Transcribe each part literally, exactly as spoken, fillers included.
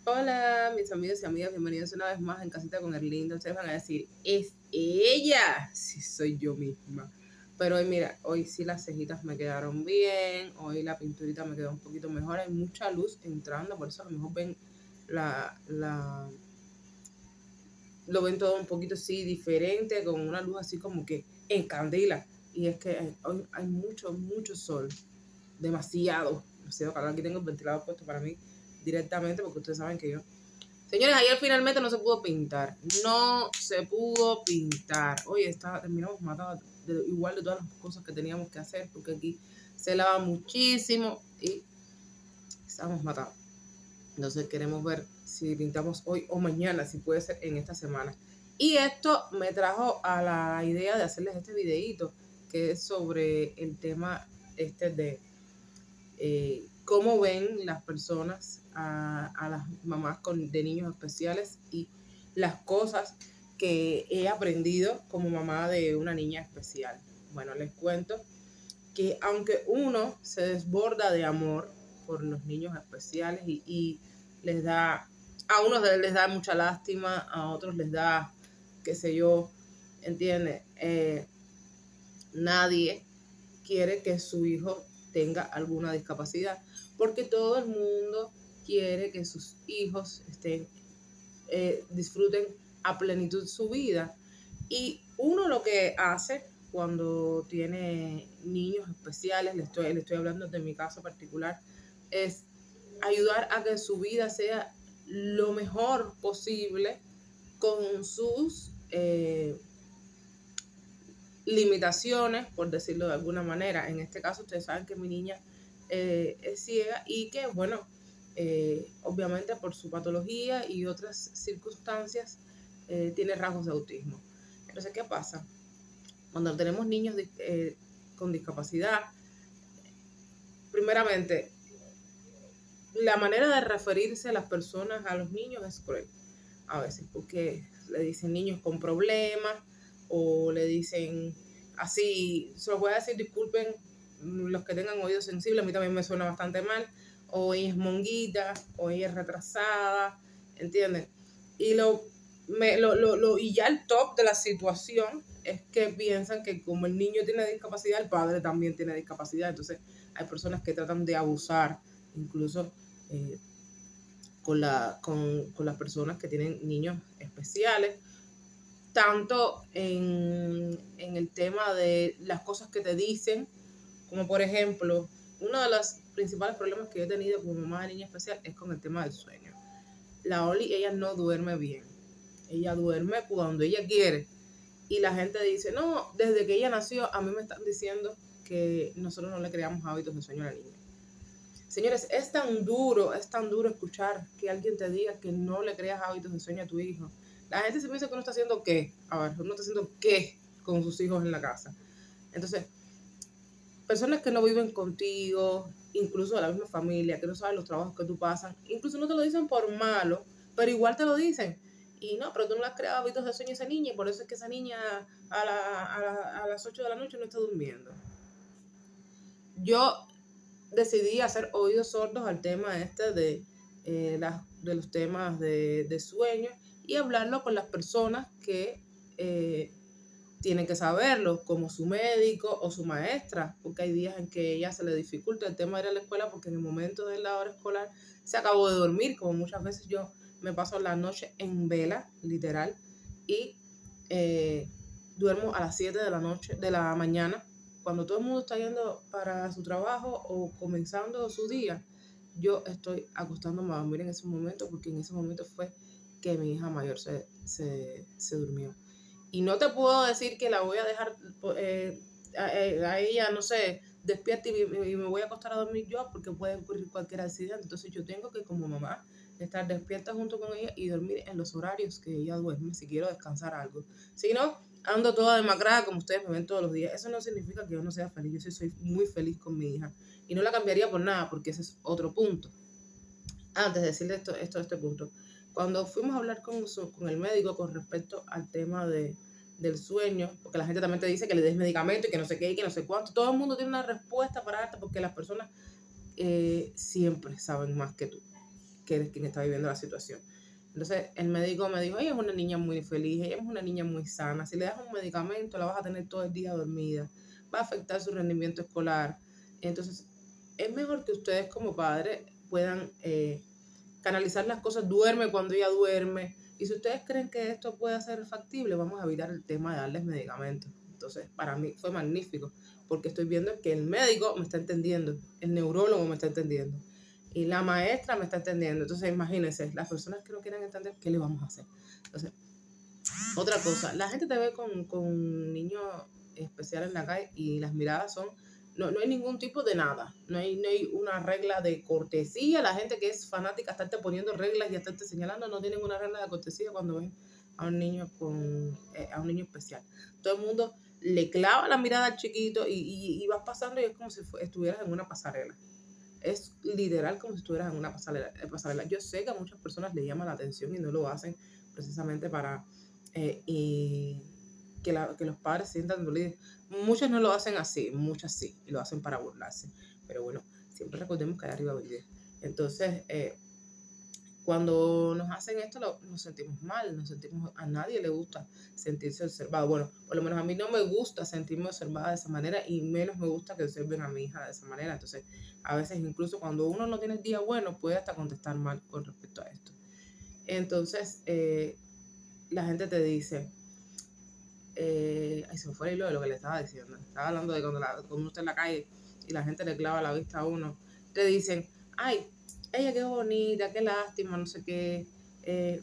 Hola, mis amigos y amigas, bienvenidos una vez más en Casita con Erlinda. Ustedes van a decir, ¿es ella? Sí, soy yo misma. Pero hoy, mira, hoy sí las cejitas me quedaron bien, hoy la pinturita me quedó un poquito mejor, hay mucha luz entrando, por eso a lo mejor ven la, la, lo ven todo un poquito así diferente, con una luz así como que encandila. Y es que hoy hay mucho, mucho sol, demasiado, demasiado calor. Aquí tengo el ventilador puesto para mí directamente porque ustedes saben que yo... Señores, ayer finalmente no se pudo pintar. No se pudo pintar. Oye, está, terminamos matados de, igual de todas las cosas que teníamos que hacer porque aquí se lava muchísimo y estamos matados. Entonces queremos ver si pintamos hoy o mañana, si puede ser en esta semana. Y esto me trajo a la idea de hacerles este videito que es sobre el tema este de eh, cómo ven las personas a, a las mamás con, de niños especiales y las cosas que he aprendido como mamá de una niña especial. Bueno, les cuento que aunque uno se desborda de amor por los niños especiales y, y les da, a unos les da mucha lástima, a otros les da, qué sé yo, ¿entiendes? Eh, nadie quiere que su hijo tenga alguna discapacidad, porque todo el mundo quiere que sus hijos estén, eh, disfruten a plenitud su vida. Y uno lo que hace cuando tiene niños especiales, le estoy, le estoy hablando de mi caso particular, es ayudar a que su vida sea lo mejor posible con sus eh, limitaciones, por decirlo de alguna manera. En este caso, ustedes saben que mi niña eh, es ciega y que, bueno, eh, obviamente por su patología y otras circunstancias, eh, tiene rasgos de autismo. Entonces, ¿qué pasa? Cuando tenemos niños eh, con discapacidad, primeramente, la manera de referirse a las personas, a los niños, es cruel. A veces, porque le dicen niños con problemas, o le dicen así, se los voy a decir, disculpen los que tengan oídos sensibles, a mí también me suena bastante mal, o ella es monguita, o ella es retrasada, ¿entienden? Y lo, me, lo, lo, lo, y ya el top de la situación es que piensan que como el niño tiene discapacidad, el padre también tiene discapacidad. Entonces hay personas que tratan de abusar, incluso eh, con, la, con, con las personas que tienen niños especiales, tanto en, en el tema de las cosas que te dicen, como por ejemplo, uno de los principales problemas que yo he tenido como mamá de niña especial es con el tema del sueño. La Oli, ella no duerme bien, ella duerme cuando ella quiere, y la gente dice, no, desde que ella nació, a mí me están diciendo que nosotros no le creamos hábitos de sueño a la niña. Señores, es tan duro, es tan duro escuchar que alguien te diga que no le creas hábitos de sueño a tu hijo. La gente se piensa que uno está haciendo qué. A ver, uno está haciendo qué con sus hijos en la casa. Entonces, personas que no viven contigo, incluso de la misma familia, que no saben los trabajos que tú pasas, incluso no te lo dicen por malo, pero igual te lo dicen. Y no, pero tú no le has creado hábitos de sueño a esa niña, y por eso es que esa niña a, la, a, la, a las ocho de la noche no está durmiendo. Yo decidí hacer oídos sordos al tema este de, eh, las, de los temas de, de sueño, y hablarlo con las personas que eh, tienen que saberlo, como su médico o su maestra, porque hay días en que a ella se le dificulta el tema de ir a la escuela porque en el momento de la hora escolar se acabó de dormir, como muchas veces yo me paso la noche en vela, literal, y eh, duermo a las siete de la noche, de la mañana, cuando todo el mundo está yendo para su trabajo o comenzando su día. Yo estoy acostándome a dormir en ese momento, porque en ese momento fue que mi hija mayor se, se, se durmió. Y no te puedo decir que la voy a dejar eh, a, a ella, no sé, despierta y, y me voy a acostar a dormir yo, porque puede ocurrir cualquier accidente. Entonces yo tengo que, como mamá, estar despierta junto con ella y dormir en los horarios que ella duerme, si quiero descansar algo. Si no, ando toda demacrada como ustedes me ven todos los días. Eso no significa que yo no sea feliz. Yo sí soy muy feliz con mi hija y no la cambiaría por nada, porque ese es otro punto. Antes de decirle esto, esto, este punto, cuando fuimos a hablar con, su, con el médico con respecto al tema de, del sueño, porque la gente también te dice que le des medicamento y que no sé qué y que no sé cuánto, todo el mundo tiene una respuesta para darte, porque las personas eh, siempre saben más que tú. que eres quien está viviendo la situación. Entonces el médico me dijo, ella es una niña muy feliz, ella es una niña muy sana, si le das un medicamento la vas a tener todo el día dormida, va a afectar su rendimiento escolar. Entonces es mejor que ustedes como padres puedan eh, canalizar las cosas, duerme cuando ella duerme, y si ustedes creen que esto puede ser factible, vamos a evitar el tema de darles medicamentos. Entonces para mí fue magnífico, porque estoy viendo que el médico me está entendiendo, el neurólogo me está entendiendo, y la maestra me está entendiendo. Entonces imagínense, las personas que no quieren entender, ¿qué le vamos a hacer? Entonces, otra cosa, la gente te ve con, con niños especiales en la calle y las miradas son, no, no hay ningún tipo de nada, no hay, no hay una regla de cortesía. La gente que es fanática, estarte poniendo reglas y estarte señalando, no tienen una regla de cortesía cuando ven a un niño con eh, a un niño especial. Todo el mundo le clava la mirada al chiquito y, y, y vas pasando y es como si fue, estuvieras en una pasarela. Es literal como si estuvieras en una pasarela, pasarela. Yo sé que a muchas personas les llama la atención y no lo hacen precisamente para eh, y que, la, que los padres se sientan dolidos. Muchas no lo hacen así, muchas sí, y lo hacen para burlarse. Pero bueno, siempre recordemos que hay arriba vive. Entonces, eh, cuando nos hacen esto, lo, nos sentimos mal, nos sentimos, a nadie le gusta sentirse observado. Bueno, por lo menos a mí no me gusta sentirme observada de esa manera, y menos me gusta que observen a mi hija de esa manera. Entonces, a veces incluso cuando uno no tiene el día bueno, puede hasta contestar mal con respecto a esto. Entonces, eh, la gente te dice, eh, ay, se me fue el hilo de lo que le estaba diciendo. Estaba hablando de cuando, la, cuando uno está en la calle y la gente le clava la vista a uno. Te dicen, ay, ella qué bonita, qué lástima, no sé qué. Eh,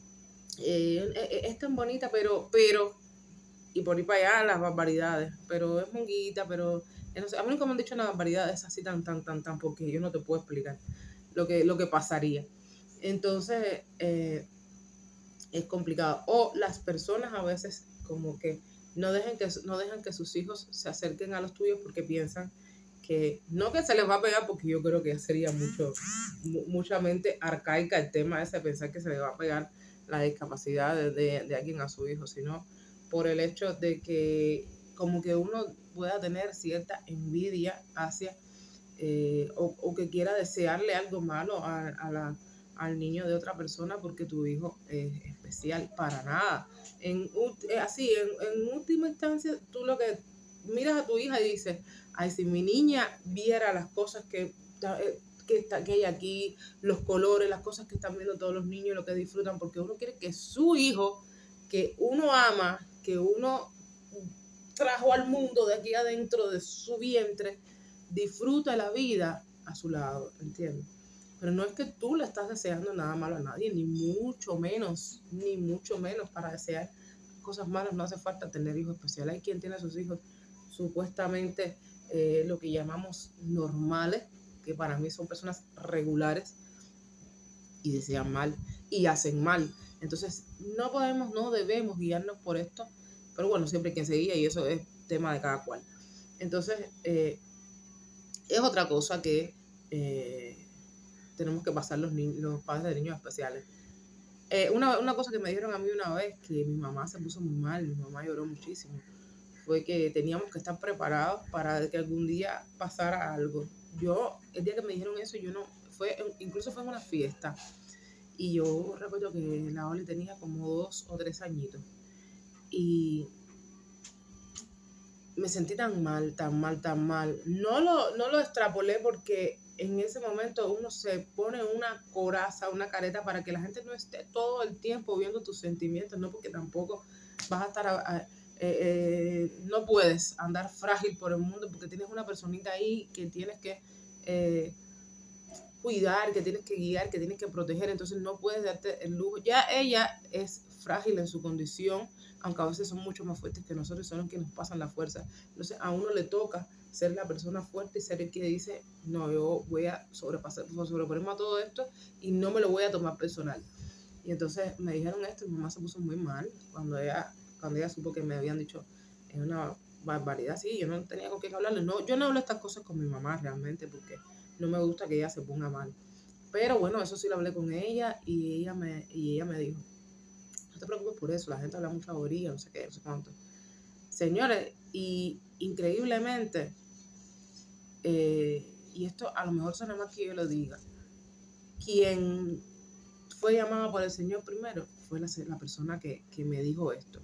eh, eh, es tan bonita, pero, pero, y por ahí para allá las barbaridades. Pero es monguita, pero, eh, no sé, a mí nunca me han dicho una barbaridad es así tan, tan, tan, tan, porque yo no te puedo explicar lo que, lo que pasaría. Entonces, eh, es complicado. O las personas a veces como que no dejan que, no dejan que sus hijos se acerquen a los tuyos porque piensan que no que se les va a pegar, porque yo creo que ya sería mucho, mucha mente arcaica el tema ese de pensar que se le va a pegar la discapacidad de, de, de alguien a su hijo, sino por el hecho de que como que uno pueda tener cierta envidia hacia eh, o, o que quiera desearle algo malo a, a la al niño de otra persona porque tu hijo es especial. Para nada. En, así, en, en última instancia, tú lo que miras a tu hija y dices, ay, si mi niña viera las cosas que, que, está, que hay aquí, los colores, las cosas que están viendo todos los niños, lo que disfrutan, porque uno quiere que su hijo, que uno ama, que uno trajo al mundo de aquí adentro de su vientre, disfruta la vida a su lado, ¿entiendes? Pero no es que tú le estás deseando nada malo a nadie, ni mucho menos, ni mucho menos para desear cosas malas. No hace falta tener hijos especiales. Hay quien tiene a sus hijos supuestamente eh, lo que llamamos normales, que para mí son personas regulares y desean mal y hacen mal. Entonces no podemos, no debemos guiarnos por esto, pero bueno, siempre hay quien se guía y eso es tema de cada cual. Entonces eh, es otra cosa que... Eh, tenemos que pasar los, niños, los padres de niños especiales. Eh, una, una cosa que me dijeron a mí una vez, que mi mamá se puso muy mal, mi mamá lloró muchísimo, fue que teníamos que estar preparados para que algún día pasara algo. Yo, el día que me dijeron eso, yo no, fue, incluso fue en una fiesta, y yo recuerdo que la Oli tenía como dos o tres añitos, y me sentí tan mal, tan mal, tan mal. No lo, no lo extrapolé porque en ese momento uno se pone una coraza, una careta para que la gente no esté todo el tiempo viendo tus sentimientos, no, porque tampoco vas a estar, a, a, eh, eh, no puedes andar frágil por el mundo porque tienes una personita ahí que tienes que eh, cuidar, que tienes que guiar, que tienes que proteger, entonces no puedes darte el lujo. Ya ella es frágil en su condición, aunque a veces son mucho más fuertes que nosotros, son los que nos pasan la fuerza. Entonces a uno le toca ser la persona fuerte y ser el que dice, no, yo voy a sobrepasar, sobreponerme a todo esto y no me lo voy a tomar personal. Y entonces me dijeron esto y mi mamá se puso muy mal cuando ella, cuando ella supo que me habían dicho, es una barbaridad, sí, yo no tenía con quién hablarle. No, yo no hablo estas cosas con mi mamá realmente porque no me gusta que ella se ponga mal. Pero bueno, eso sí lo hablé con ella y ella me, y ella me dijo, no te preocupes por eso, la gente habla mucha bobería, no sé qué, no sé cuánto. Señores, y increíblemente, eh, y esto a lo mejor suena más que yo lo diga, quien fue llamada por el Señor primero fue la, la persona que, que me dijo esto.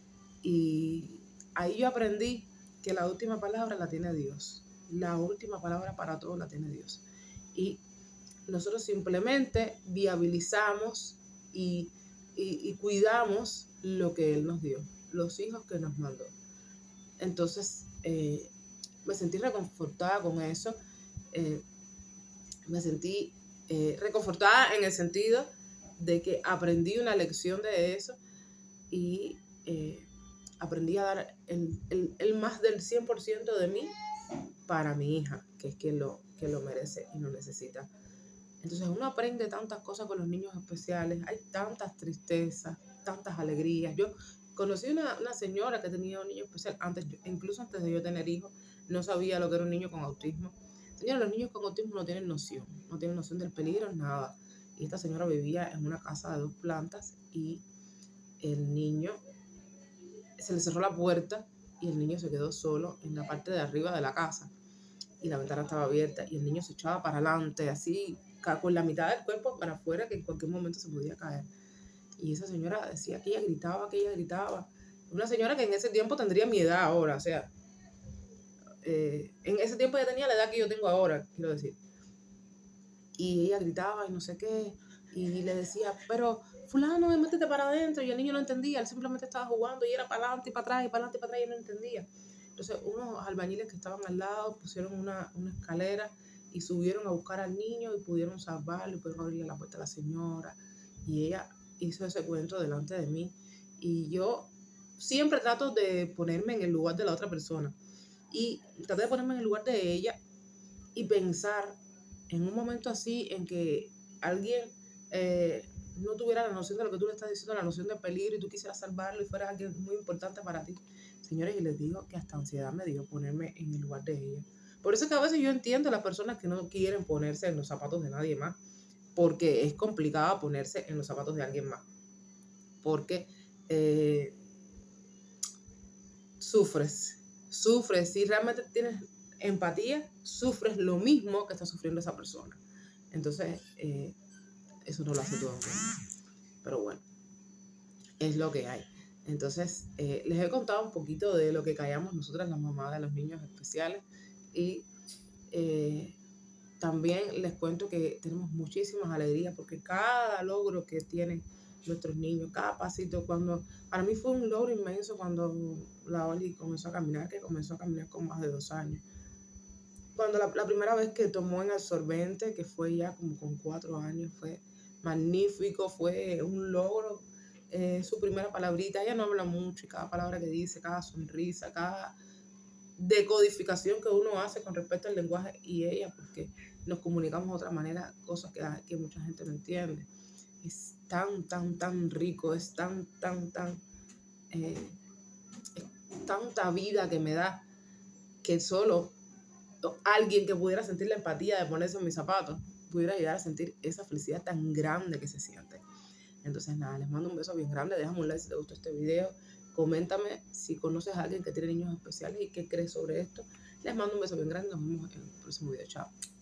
Y ahí yo aprendí que la última palabra la tiene Dios. La última palabra para todo la tiene Dios. Y nosotros simplemente viabilizamos y, y, y cuidamos lo que Él nos dio, los hijos que nos mandó. Entonces, eh, me sentí reconfortada con eso. Eh, me sentí eh, reconfortada en el sentido de que aprendí una lección de eso y eh, aprendí a dar el, el, el más del cien por ciento de mí para mi hija, que es quien lo, que lo merece y lo necesita. Entonces uno aprende tantas cosas con los niños especiales, hay tantas tristezas, tantas alegrías. Yo conocí una, una señora que tenía un niño especial, antes, incluso antes de yo tener hijos, no sabía lo que era un niño con autismo. Señora, los niños con autismo no tienen noción, no tienen noción del peligro, nada. Y esta señora vivía en una casa de dos plantas y el niño, se le cerró la puerta y el niño se quedó solo en la parte de arriba de la casa. Y la ventana estaba abierta y el niño se echaba para adelante, así, con la mitad del cuerpo para afuera, que en cualquier momento se podía caer. Y esa señora decía que ella gritaba, que ella gritaba. Una señora que en ese tiempo tendría mi edad ahora, o sea, eh, en ese tiempo ya tenía la edad que yo tengo ahora, quiero decir. Y ella gritaba y no sé qué, y le decía, pero fulano, métete para adentro, y el niño no entendía, él simplemente estaba jugando y era para adelante y para atrás y para adelante y para atrás y él no entendía. Entonces unos albañiles que estaban al lado pusieron una, una escalera y subieron a buscar al niño y pudieron salvarlo y pudieron abrirle la puerta a la señora. Y ella hizo ese cuento delante de mí. Y yo siempre trato de ponerme en el lugar de la otra persona. Y traté de ponerme en el lugar de ella y pensar en un momento así en que alguien eh, no tuviera la noción de lo que tú le estás diciendo, la noción de peligro, y tú quisieras salvarlo y fuera alguien muy importante para ti. Señores, y les digo que hasta ansiedad me dio ponerme en el lugar de ella. Por eso es que a veces yo entiendo a las personas que no quieren ponerse en los zapatos de nadie más, porque es complicado ponerse en los zapatos de alguien más. Porque eh, sufres, sufres, si realmente tienes empatía, sufres lo mismo que está sufriendo esa persona. Entonces, eh, eso no lo hace todo el mundo. Pero bueno, es lo que hay. Entonces, eh, les he contado un poquito de lo que callamos nosotras, las mamás de los niños especiales. Y eh, también les cuento que tenemos muchísimas alegrías porque cada logro que tienen nuestros niños, cada pasito, cuando para mí fue un logro inmenso cuando la Oli comenzó a caminar, que comenzó a caminar con más de dos años. Cuando la, la primera vez que tomó en absorbente, que fue ya como con cuatro años, fue magnífico, fue un logro. Eh, su primera palabrita, ella no habla mucho y cada palabra que dice, cada sonrisa, cada decodificación que uno hace con respecto al lenguaje y ella, porque nos comunicamos de otra manera, cosas que, que mucha gente no entiende. Es tan, tan, tan rico, es tan, tan, tan, eh, es tanta vida que me da que solo alguien que pudiera sentir la empatía de ponerse en mis zapatos pudiera llegar a sentir esa felicidad tan grande que se siente. Entonces nada, les mando un beso bien grande, déjame un like si te gustó este video, coméntame si conoces a alguien que tiene niños especiales y qué crees sobre esto. Les mando un beso bien grande, nos vemos en el próximo video, chao.